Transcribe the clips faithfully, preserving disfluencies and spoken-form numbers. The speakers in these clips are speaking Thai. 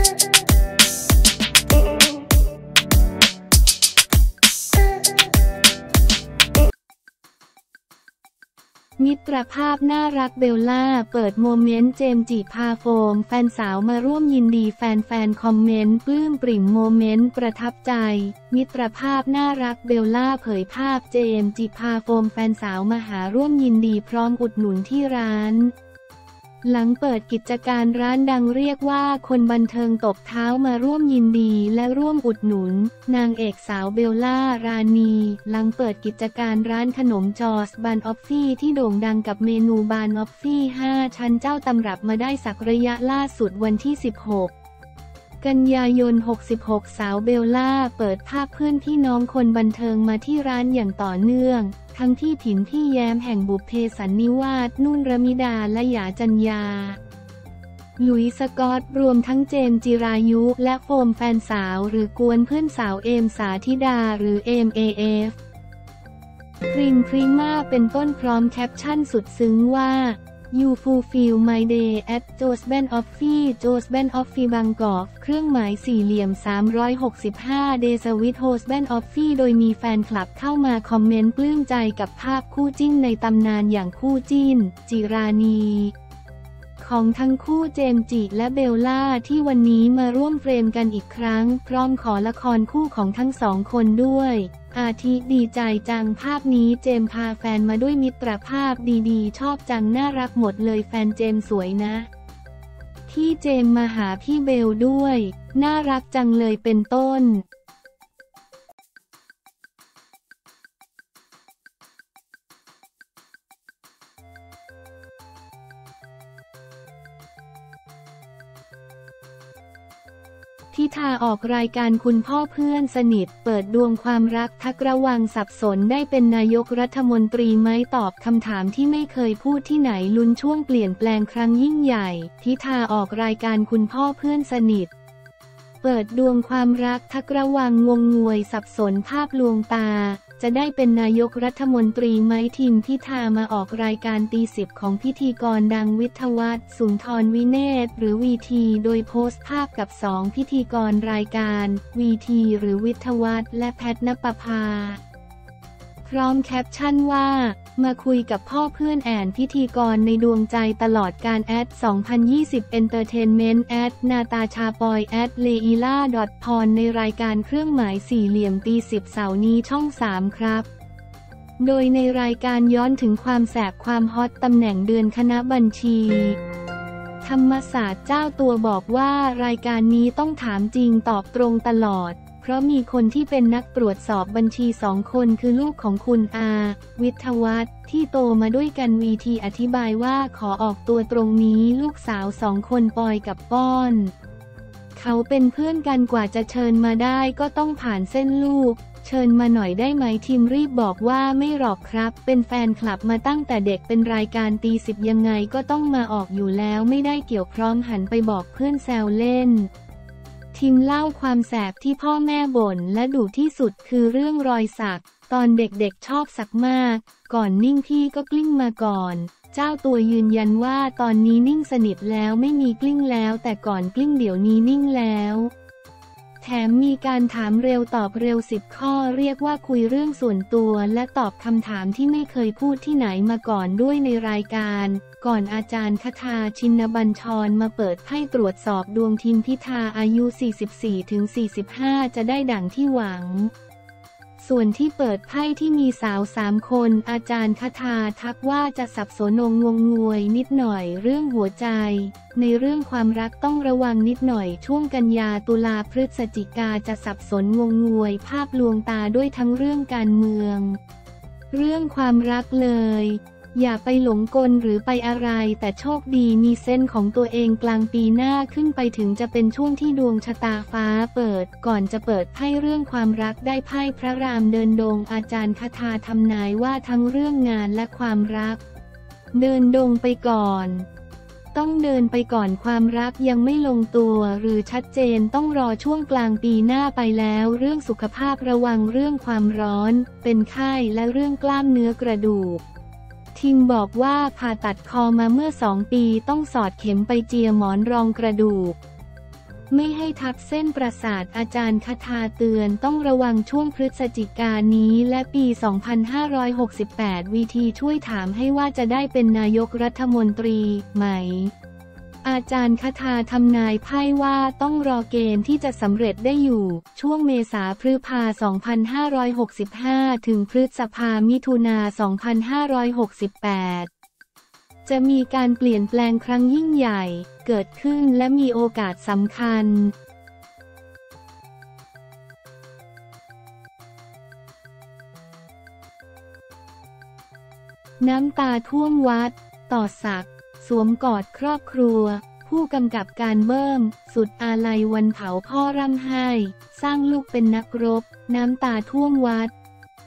มิตรภาพน่ารักเบลล่าเปิดโมเมนต์เจมส์จิพาโฟมแฟนสาวมาร่วมยินดีแฟนๆคอมเมนต์ปลื้มปริ่มโมเมนต์ประทับใจมิตรภาพน่ารักเบลล่าเผยภาพเจมส์จิพาโฟมแฟนสาวมาหาร่วมยินดีพร้อมอุดหนุนที่ร้านหลังเปิดกิจการร้านดังเรียกว่าคนบันเทิงตบเท้ามาร่วมยินดีและร่วมอุดหนุนนางเอกสาวเบลล่ารานีหลังเปิดกิจการร้านขนมจอสบานออฟฟี่ที่โด่งดังกับเมนูบานออฟฟี่ห้าชั้นเจ้าตำรับมาได้สักระยะล่าสุดวันที่สิบหกกันยายนหกสิบหกสาวเบลล่าเปิดภาพเพื่อนพี่น้องคนบันเทิงมาที่ร้านอย่างต่อเนื่องทั้งที่ผินพี่แย้มแห่งบุพเพสันนิวาสนุ่นรมิดาและหยาจัญญาหลุยส์สกอตรวมทั้งเจมส์จิรายุและโฟมแฟนสาวหรือกวนเพื่อนสาวเอมสาธิดาหรือเอมเอเอฟพริมพริม่าเป็นต้นพร้อมแคปชั่นสุดซึ้งว่าYou fulfill my day at Joe's Ben Offie Joe's Ben Offie Bangkok เครื่องหมายสี่เหลี่ยมสามร้อยหกสิบห้า Days with Host Ben Offie โดยมีแฟนคลับเข้ามาคอมเมนต์ปลื้มใจกับภาพคู่จิ้นในตำนานอย่างคู่จิ้นจิรานีของทั้งคู่เจมส์จิและเบลล่าที่วันนี้มาร่วมเฟรมกันอีกครั้งพร้อมขอละครคู่ของทั้งสองคนด้วยอาทิดีใจจังภาพนี้เจมส์พาแฟนมาด้วยมิตรภาพดีๆชอบจังน่ารักหมดเลยแฟนเจมส์สวยนะที่เจมส์มาหาพี่เบลด้วยน่ารักจังเลยเป็นต้นทิธาออกรายการคุณพ่อเพื่อนสนิทเปิดดวงความรักทักระวังสับสนได้เป็นนายกรัฐมนตรีไหมตอบคำถามที่ไม่เคยพูดที่ไหนลุ้นช่วงเปลี่ยนแปลงครั้งยิ่งใหญ่ทิธาออกรายการคุณพ่อเพื่อนสนิทเปิดดวงความรักทักระวังงงงวยสับสนภาพลวงตาจะได้เป็นนายกรัฐมนตรีไหมทีมพิธามาออกรายการตีสิบของพิธีกรดังวิทยวัฒน์สุนทรวิเนศหรือวีทีโดยโพสต์ภาพกับสองพิธีกรรายการวีทีหรือวิทยวัฒน์และแพทณปภาพร้อมแคปชั่นว่ามาคุยกับพ่อเพื่อนแอนพิธีกรในดวงใจตลอดการแอดสองพันยี่สิบ Entertainment แอดนาตาชาปอยแอดเลอีล่าดอทพรในรายการเครื่องหมายสี่เหลี่ยมตีสิบเสาร์นี้ช่องสามครับโดยในรายการย้อนถึงความแสบความฮอตตำแหน่งเดือนคณะบัญชีธรรมศาสตร์เจ้าตัวบอกว่ารายการนี้ต้องถามจริงตอบตรงตลอดเพราะมีคนที่เป็นนักตรวจสอบบัญชีสองคนคือลูกของคุณอาวิทยวัฒน์ที่โตมาด้วยกันวีทีอธิบายว่าขอออกตัวตรงนี้ลูกสาวสองคนปอยกับป้อนเขาเป็นเพื่อนกันกว่าจะเชิญมาได้ก็ต้องผ่านเส้นลูกเชิญมาหน่อยได้ไหมทีมรีบบอกว่าไม่หรอกครับเป็นแฟนคลับมาตั้งแต่เด็กเป็นรายการตีสิบยังไงก็ต้องมาออกอยู่แล้วไม่ได้เกี่ยวพร้อมหันไปบอกเพื่อนแซวเล่นทิมเล่าความแสบที่พ่อแม่บ่นและดุที่สุดคือเรื่องรอยสักตอนเด็กๆชอบสักมากก่อนนิ่งพี่ก็กลิ้งมาก่อนเจ้าตัวยืนยันว่าตอนนี้นิ่งสนิทแล้วไม่มีกลิ้งแล้วแต่ก่อนกลิ้งเดี๋ยวนี้นิ่งแล้วแถมมีการถามเร็วตอบเร็วสิบข้อเรียกว่าคุยเรื่องส่วนตัวและตอบคำถามที่ไม่เคยพูดที่ไหนมาก่อนด้วยในรายการก่อนอาจารย์คทาชินบัญชรมาเปิดไพ่ตรวจสอบดวงทีมพิธาอายุ สี่สิบสี่ถึงสี่สิบห้า จะได้ดั่งที่หวังส่วนที่เปิดไพ่ที่มีสาวสามคนอาจารย์คทาทักว่าจะสับสนงงงวยนิดหน่อยเรื่องหัวใจในเรื่องความรักต้องระวังนิดหน่อยช่วงกันยาตุลาพฤศจิกาจะสับสนงงงวยภาพลวงตาด้วยทั้งเรื่องการเมืองเรื่องความรักเลยอย่าไปหลงกลหรือไปอะไรแต่โชคดีมีเส้นของตัวเองกลางปีหน้าขึ้นไปถึงจะเป็นช่วงที่ดวงชะตาฟ้าเปิดก่อนจะเปิดไพ่เรื่องความรักได้ไพ่พระรามเดินดงอาจารย์คทาทำนายว่าทั้งเรื่องงานและความรักเดินดงไปก่อนต้องเดินไปก่อนความรักยังไม่ลงตัวหรือชัดเจนต้องรอช่วงกลางปีหน้าไปแล้วเรื่องสุขภาพระวังเรื่องความร้อนเป็นไข้และเรื่องกล้ามเนื้อกระดูกทิมบอกว่าผ่าตัดคอมาเมื่อสองปีต้องสอดเข็มไปเจียหมอนรองกระดูกไม่ให้ทับเส้นประสาทอาจารย์คทาเตือนต้องระวังช่วงพฤศจิกายนนี้และปี สองพันห้าร้อยหกสิบแปด วีทีช่วยถามให้ว่าจะได้เป็นนายกรัฐมนตรีไหมอาจารย์คทาทำนายไพ่ว่าต้องรอเกณฑ์ที่จะสำเร็จได้อยู่ช่วงเมษาพฤษภา สองพันห้าร้อยหกสิบห้า ถึงพฤษภามิถุนา สองพันห้าร้อยหกสิบแปด จะมีการเปลี่ยนแปลงครั้งยิ่งใหญ่เกิดขึ้นและมีโอกาสสำคัญน้ำตาท่วมวัดต่อศักดิ์สวมกอดครอบครัวผู้กำกับการเบิ้มสุดอาลัยวันเผาพ่อร่ำไห้สร้างลูกเป็นนักรบน้ำตาท่วมวัด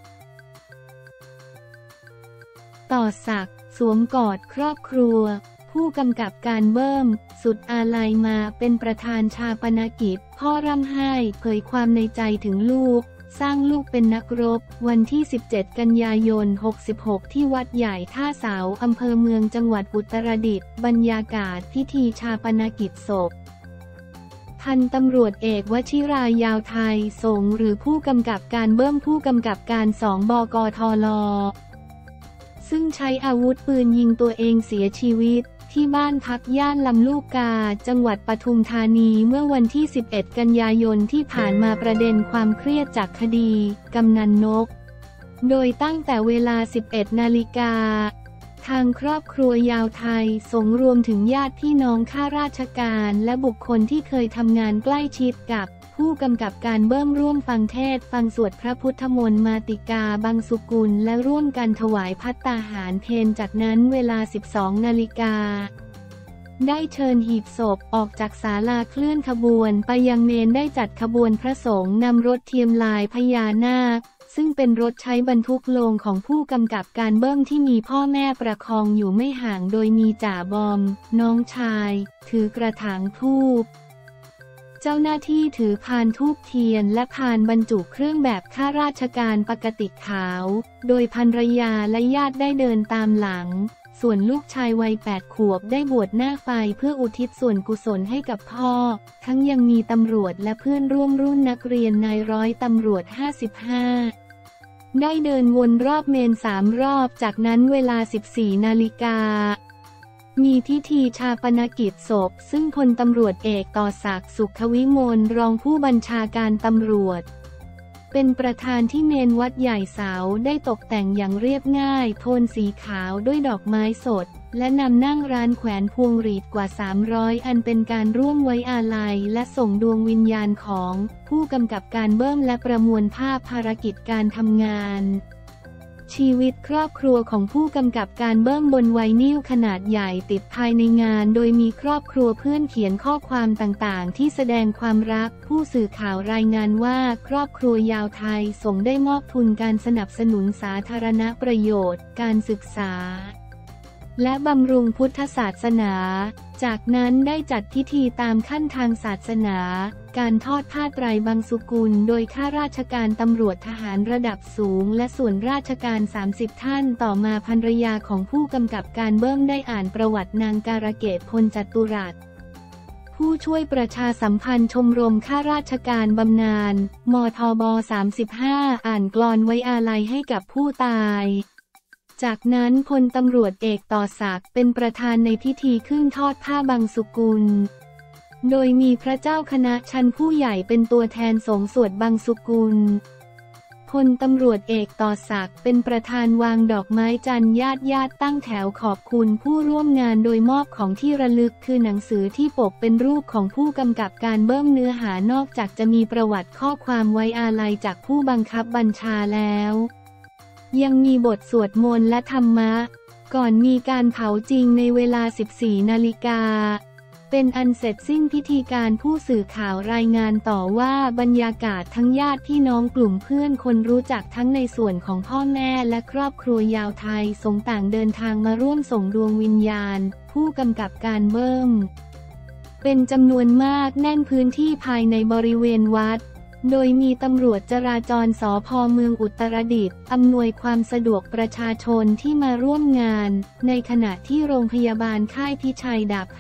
ต่อศักดิ์สวมกอดครอบครัวผู้กำกับการเบิ้มสุดอาลัยมาเป็นประธานชาปนกิจพ่อร่ำไห้เผยความในใจถึงลูกสร้างลูกเป็นนักรบวันที่สิบเจ็ดกันยายนหกสิบหกที่วัดใหญ่ท่าเสาอำเภอเมืองจังหวัดอุตรดิตถ์บรรยากาศพิธีชาปนกิจศพพันตำรวจเอกวชิรายาวไทยสงฆ์หรือผู้กำกับการเบิ้มผู้กำกับการสองบกทลซึ่งใช้อาวุธปืนยิงตัวเองเสียชีวิตที่บ้านพักย่านลำลูกกาจังหวัดปทุมธานีเมื่อวันที่สิบเอ็ดกันยายนที่ผ่านมาประเด็นความเครียดจากคดีกำนันนกโดยตั้งแต่เวลา สิบเอ็ดนาฬิกาทางครอบครัวยาวไทยสงฆ์รวมถึงญาติพี่น้องข้าราชการและบุคคลที่เคยทำงานใกล้ชิดกับผู้กำกับการเบิ้มร่วมฟังเทศน์ฟังสวดพระพุทธมนต์มาติกาบังสุกุลและร่วมกันถวายภัตตาหารเพลจากนั้นเวลา สิบสองนาฬิกาได้เชิญหีบศพออกจากศาลาเคลื่อนขบวนไปยังเมนได้จัดขบวนพระสงฆ์นำรถเทียมลายพญานาคซึ่งเป็นรถใช้บรรทุกโลงของผู้กำกับการเบิ้มที่มีพ่อแม่ประคองอยู่ไม่ห่างโดยมีจ่าบอมน้องชายถือกระถางธูปเจ้าหน้าที่ถือพานธูปเทียนและพานบรรจุเครื่องแบบข้าราชการปกติขาวโดยภรรยาและญาติได้เดินตามหลังส่วนลูกชายวัยแปดขวบได้บวชหน้าไฟเพื่ออุทิศส่วนกุศลให้กับพ่อทั้งยังมีตำรวจและเพื่อนร่วมรุ่นนักเรียนนายร้อยตำรวจห้าสิบห้าได้เดินวนรอบเมนสามรอบจากนั้นเวลา สิบสี่นาฬิกามีพิธีชาปนกิจศพซึ่งพลตำรวจเอกต่อศักดิ์สุขวิมลรองผู้บัญชาการตำรวจเป็นประธานที่เมนวัดใหญ่เสาได้ตกแต่งอย่างเรียบง่ายโทนสีขาวด้วยดอกไม้สดและนำนั่งร้านแขวนพวงหรีดกว่าสามร้อยอันเป็นการร่วมไว้อาลัยและส่งดวงวิญญาณของผู้กำกับการเบิ้มและประมวลภาพภารกิจการทำงานชีวิตครอบครัวของผู้กำกับการเบิ้มบนไวนิลขนาดใหญ่ติดภายในงานโดยมีครอบครัวเพื่อนเขียนข้อความต่างๆที่แสดงความรักผู้สื่อข่าวรายงานว่าครอบครัวยาวไทยส่งได้มอบทุนการสนับสนุนสาธารณประโยชน์การศึกษาและบำรุงพุทธศาสนาจากนั้นได้จัดพิธีตามขั้นทางศาสนาการทอดผ้าไตรบังสุกุลโดยข้าราชการตำรวจทหารระดับสูงและส่วนราชการสามสิบท่านต่อมาภรรยาของผู้กำกับการเบิ้มได้อ่านประวัตินางการะเกดพลจตุรัสผู้ช่วยประชาสัมพันธ์ชมรมข้าราชการบำนาญมทบสามสิบห้าอ่านกลอนไว้อาลัยให้กับผู้ตายจากนั้นพลตำรวจเอกต่อศักดิ์เป็นประธานในพิธีขึ้นทอดผ้าบังสุกุลโดยมีพระเจ้าคณะชั้นผู้ใหญ่เป็นตัวแทนสงฆ์สวดบังสุกุลพลตำรวจเอกต่อศักดิ์เป็นประธานวางดอกไม้จันทร์ญาติญาติตั้งแถวขอบคุณผู้ร่วมงานโดยมอบของที่ระลึกคือหนังสือที่ปกเป็นรูปของผู้กำกับการเบิ้มเนื้อหานอกจากจะมีประวัติข้อความไว้อาลัยจากผู้บังคับบัญชาแล้วยังมีบทสวดมนต์และธรรมะก่อนมีการเผาจริงในเวลา สิบสี่นาฬิกาเป็นอันเสร็จสิ้นพิธีการผู้สื่อข่าวรายงานต่อว่าบรรยากาศทั้งญาติพี่น้องกลุ่มเพื่อนคนรู้จักทั้งในส่วนของพ่อแม่และครอบครัวยาวไทยสงฆ์ต่างเดินทางมาร่วมส่งดวงวิญญาณผู้กำกับการเบิ้มเป็นจำนวนมากแน่นพื้นที่ภายในบริเวณวัดโดยมีตำรวจจราจรสภ.เมืองอุตรดิตถ์อำนวยความสะดวกประชาชนที่มาร่วมงานในขณะที่โรงพยาบาลค่ายพิชัยดาบหัก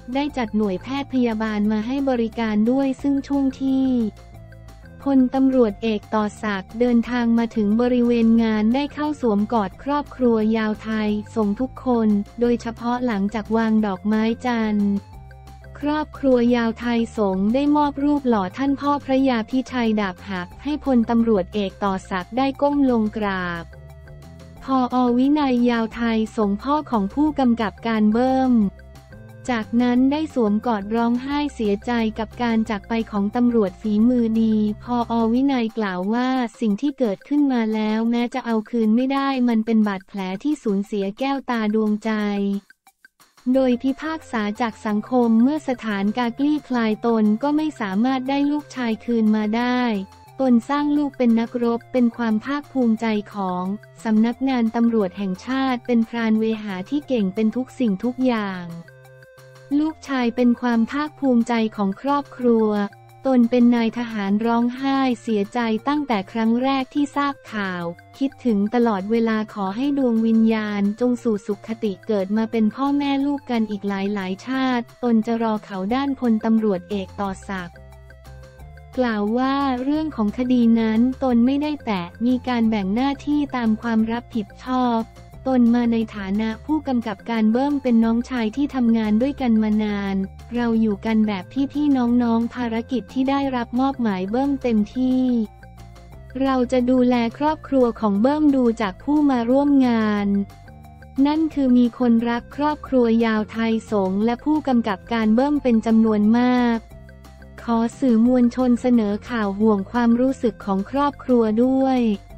ได้จัดหน่วยแพทย์พยาบาลมาให้บริการด้วยซึ่งช่วงที่พลตำรวจเอกต่อศักดิ์เดินทางมาถึงบริเวณงานได้เข้าสวมกอดครอบครัวยาวไทยส่งทุกคนโดยเฉพาะหลังจากวางดอกไม้จันทร์ครอบครัวยาวไทยสงฆ์ได้มอบรูปหล่อท่านพ่อพระยาพิชัยดาบหักให้พลตำรวจเอกต่อศักดิ์ได้ก้มลงกราบผอ.วินัยยาวไทยสงฆ์พ่อของผู้กำกับการเบิ้มจากนั้นได้สวมกอดร้องไห้เสียใจกับการจากไปของตำรวจฝีมือดีผอ.วินัยกล่าวว่าสิ่งที่เกิดขึ้นมาแล้วแม้จะเอาคืนไม่ได้มันเป็นบาดแผลที่สูญเสียแก้วตาดวงใจโดยพิพากษาจากสังคมเมื่อสถานการคลี่คลายตนก็ไม่สามารถได้ลูกชายคืนมาได้ตนสร้างลูกเป็นนักรบเป็นความภาคภูมิใจของสำนักงานตำรวจแห่งชาติเป็นพรานเวหาที่เก่งเป็นทุกสิ่งทุกอย่างลูกชายเป็นความภาคภูมิใจของครอบครัวตนเป็นนายทหารร้องไห้เสียใจตั้งแต่ครั้งแรกที่ทราบข่าวคิดถึงตลอดเวลาขอให้ดวงวิญญาณจงสู่สุขติเกิดมาเป็นพ่อแม่ลูกกันอีกหลายหลายชาติตนจะรอเขาด้านพลตำรวจเอกต่อศักดิ์กล่าวว่าเรื่องของคดีนั้นตนไม่ได้แตะมีการแบ่งหน้าที่ตามความรับผิดชอบตนมาในฐานะผู้กำกับการเบิ้มเป็นน้องชายที่ทำงานด้วยกันมานานเราอยู่กันแบบพี่ๆน้องๆภารกิจที่ได้รับมอบหมายเบิ้มเต็มที่เราจะดูแลครอบครัวของเบิ้มดูจากผู้มาร่วมงานนั่นคือมีคนรักครอบครัวยาวไทยสงฆ์และผู้กำกับการเบิ้มเป็นจำนวนมากขอสื่อมวลชนเสนอข่าวห่วงความรู้สึกของครอบครัวด้วย